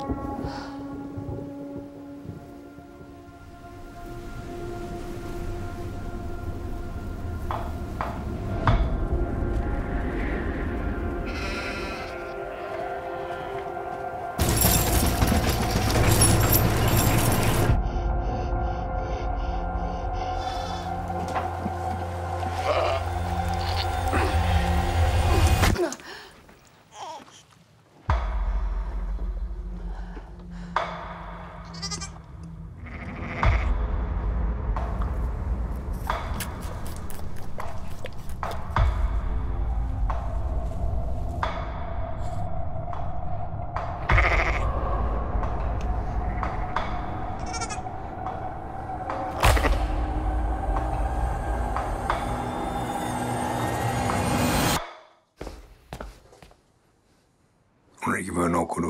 Hún ekki vön okkur nú.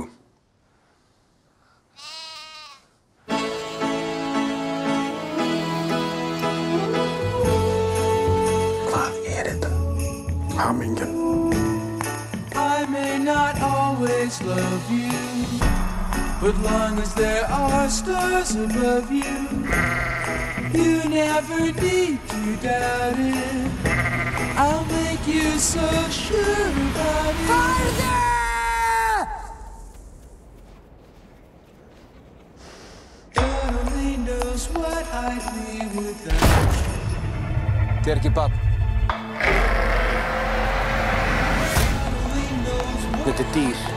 Hvað þetta? Hamingjan. I may not always love you, but long as there are stars above you, you never need to doubt it. I'll make you so sure about it. Farther! God only knows what I'd be without you. Þið ekki barn. Þetta dýr.